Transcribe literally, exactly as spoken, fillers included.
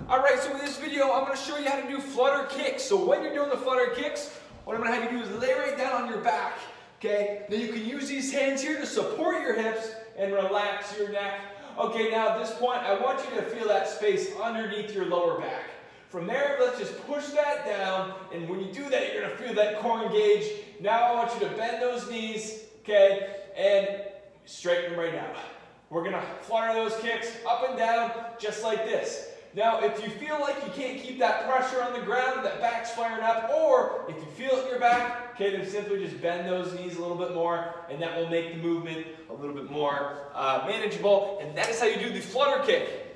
Alright, so in this video, I'm going to show you how to do flutter kicks. So when you're doing the flutter kicks, what I'm going to have you do is lay right down on your back. Okay, then you can use these hands here to support your hips and relax your neck. Okay, now at this point, I want you to feel that space underneath your lower back. From there, let's just push that down, and when you do that, you're going to feel that core engage. Now I want you to bend those knees, okay, and straighten them right out. We're going to flutter those kicks up and down, just like this. Now, if you feel like you can't keep that pressure on the ground, that back's flaring up, or if you feel it in your back, okay, then simply just bend those knees a little bit more, and that will make the movement a little bit more uh, manageable. And that is how you do the flutter kick.